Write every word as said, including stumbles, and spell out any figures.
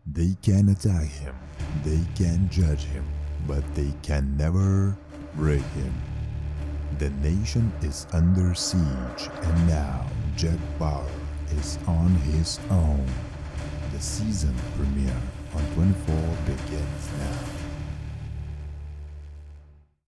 They can attack him, they can judge him, but they can never break him. The nation is under siege, and now Jack Bauer is on his own. The season premiere on twenty-four begins now.